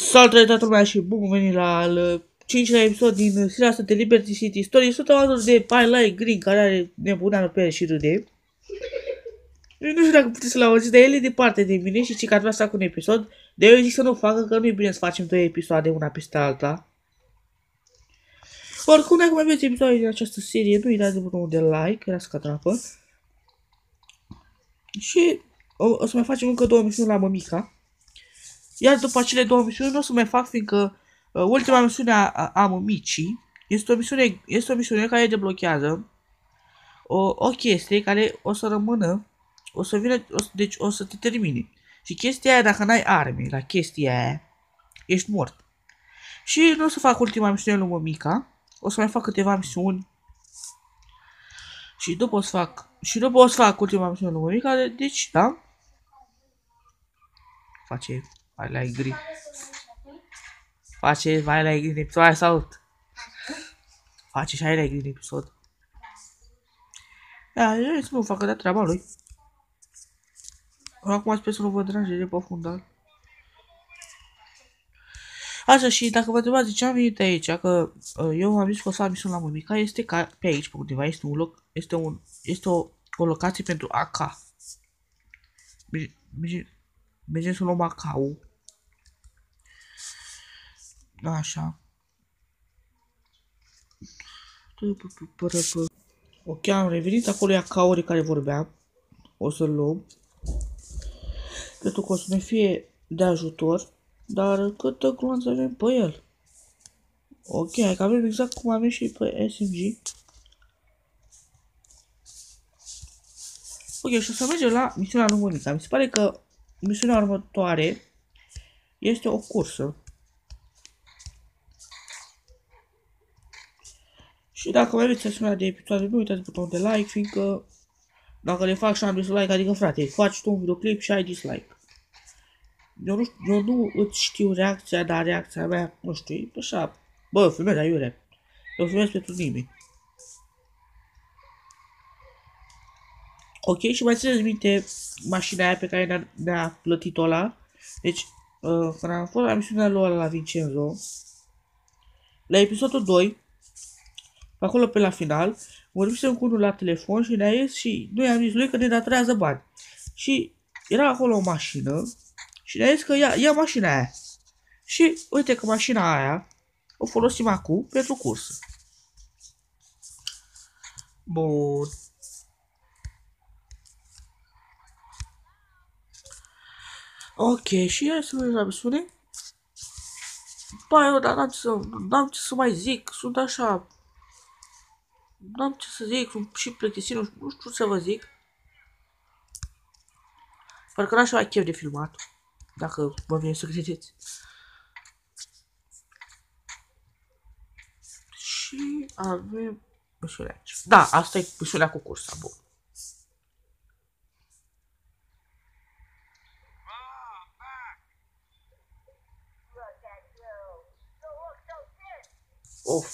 Salutare toată lumea și bun venit la al 5-lea episod din seria asta de Liberty City Story. Sunt alături de Pilot Green, care are nebuneană pe el și râde. Nu știu dacă puteți să-l auziți, dar el e departe de mine și că ar vrea să fac un episod. De eu zic să nu facă, că nu e bine să facem 2 episoade una peste alta. Oricum, dacă mai aveți episoade din această serie, nu uitați de butonul de like, era să trapă. Și o să mai facem încă 2 misiuni la mămica. Iar după acele 2 misiuni nu o să mai fac, fiindcă ultima misiune a mămicii este o misiune care deblochează o chestie care o să rămână, o să vină, deci o să te termine. Și chestia aia, dacă n-ai arme la chestia aia, ești mort. Și nu o să fac ultima misiune lui mămica, o să mai fac câteva misiuni. Și după o să fac ultima misiune lui mămica, deci, da? Face la gri. Face highlight din episod. Hai, salut! Face și highlight din episod. Da, eu să nu facă de treaba lui. Acum sper să nu vă deranjeze pe fundal. Așa, și dacă vă întrebați de ce am venit aici, că eu am zis că o să am misiune la mămica, este ca pe aici, pe undeva, este un loc, este o locație pentru AK. Mergem să luăm AK-ul. Așa. Ok, am revenit, acolo e AK-ul de care vorbeam. O să-l luăm. Pentru că o să ne fie de ajutor. Dar câtă gloanță avem pe el? Ok, hai că avem exact cum avem și pe SMG. Ok, și o să mergem la misiunea lui mămica. Mi se pare că misiunea următoare este o cursă. Și dacă mai aveți asemenea de episoade, nu uitați butonul de like, fiindcă dacă le fac și am dislike, adică frate, faci tu un videoclip și ai dislike. Eu nu îți știu reacția, dar reacția mea, nu știu, e așa, bă, filmez aiurea. Eu filmez pentru nimeni. Ok, și mai țineți minte mașina aia pe care ne-a plătit-o ăla. Deci, când am fost la misiunea lui ăla la Vincenzo, la episodul 2, pe acolo pe la final, vorbisem cu unul la telefon și ne-a ies și noi am zis lui că ne datorează bani. Și era acolo o mașină și ne-a zis că ia mașina aia. Și uite că mașina aia o folosim acum pentru cursă. Bun. Ok, și hai să mergem la misiune. Bă, eu, dar n-am ce să mai zic, sunt așa... N-am ce să zic, sunt și plictisit, nu știu ce să vă zic. Parcă n-aș avea chef de filmat, dacă vă vine să credeți. Și avem misiunea aici. Da, asta e misiunea cu cursa, bun. Of.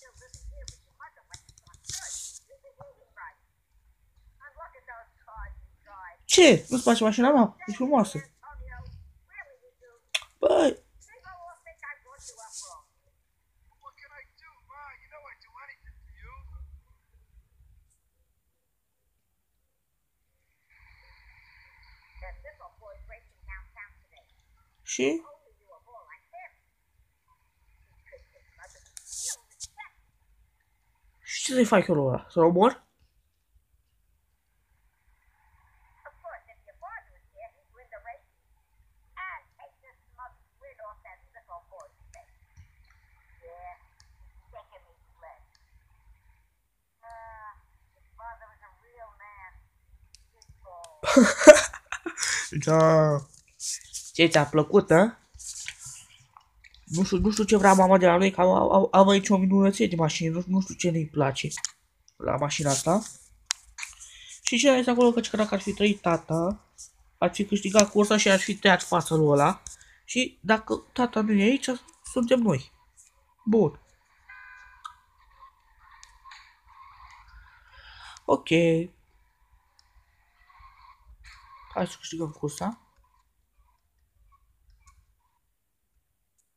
Ce? Nu-ți place mașina mea? E frumoasă. Băi. Și? Și ce să-i fac eu lui ăla? Să-l omor? Da. Ce ți-a plăcut, a? Nu știu ce vrea mama de la noi, că am aici o minunăție de mașini, nu știu ce ne-i place la mașina asta. Și ce este acolo, că dacă ar fi trăit tata, ar fi câștigat cursa și ar fi tăiat fața lui ăla. Și dacă tata nu e aici, suntem noi. Bun. Ok. Hai să câștigăm cursa.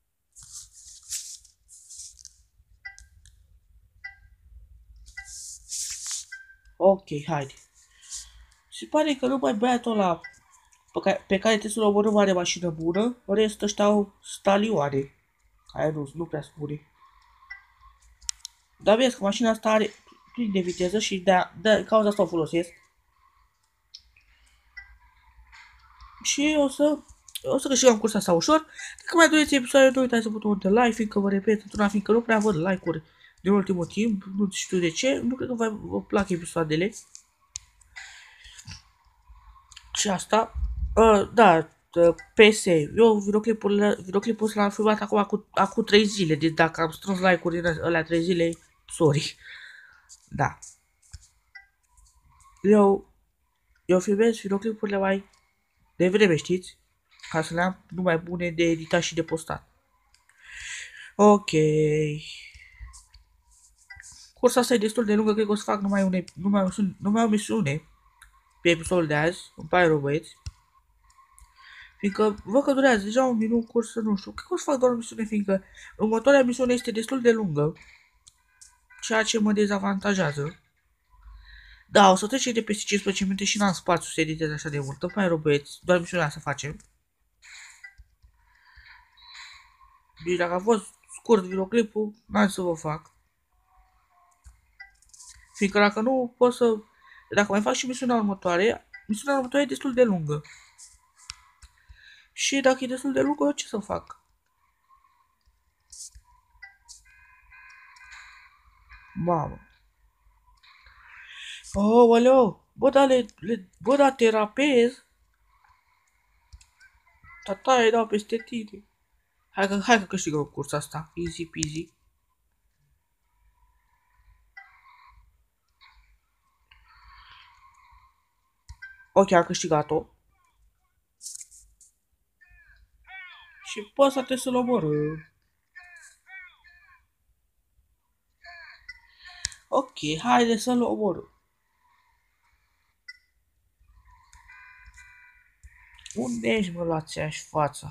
Ok, haide. Se pare că numai băiatul ăla pe care trebuie să-l omorâm are mașină bună, restul ăștia au stalioane. Care nu prea spune. Dar vezi că mașina asta are plin de viteză și de cauza asta o folosesc. Și o să câștigăm cursa asta ușor. Dacă mai doriți episoade, nu uitați să butonul de like, fiindcă vă repet, fiindcă nu prea văd like-uri din ultimul timp, nu știu de ce, nu cred că vă plac episoadele. Și asta, da, PS, eu videoclipul l-am filmat acum 3 zile, deci dacă am strâns like-uri din alea 3 zile, sorry. Da. Eu filmez videoclipurile mai devreme, știți? Ca să le am numai bune de editat și de postat. Ok. Cursa asta e destul de lungă, cred că o să fac numai o misiune pe episodul de azi. Îmi pare rău, băieți. Fiindcă văd că durează deja un minut cursă, nu știu. Cred că o să fac doar o misiune, fiindcă următoarea misiune este destul de lungă. Ceea ce mă dezavantajează. Da, o să trecem de peste 15 minute și n-am spațiu să editez așa de mult. Îmi pare rău, băieți. Doar misiunea să facem. Deci dacă a fost scurt videoclipul, n-am să vă fac. Fiindcă dacă nu pot să... Dacă mai fac și misiunea următoare e destul de lungă. Și dacă e destul de lungă, ce să fac? Mamă. Oh, aleo. Bă, da, te rapez. Tata, îi dau peste tine. Hai că câștigăm cursa asta. Easy peasy. Ok, am câștigat-o. Și pe ăsta trebuie să-l omorâm. Ok, haide să-l omorâm. Unde ești, mă, la ți-aș fața?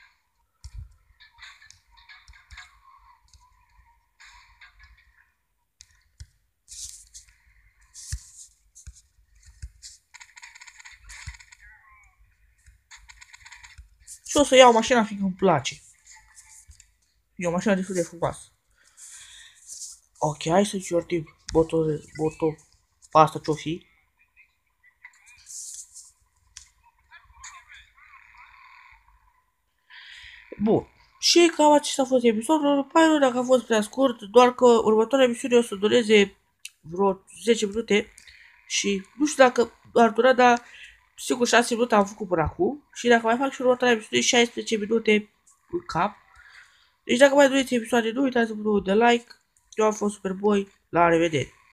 Și o să iau mașina fiindcă îmi place. E o mașină destul de frumoasă. Ok, hai să ciortim botul pe asta ce-o fi. Bun. Și cam acesta a fost episodul. Pare rău dacă a fost prea scurt, doar că următoarea emisiune o să dureze vreo 10 minute. Și nu știu dacă ar dura, dar sigur 6 minute am făcut până acum. Și dacă mai fac și următoarea emisiune 16 minute în cap. Deci dacă mai doriți episoade, nu uitați butonul de like. Eu am fost Superboy. La revedere!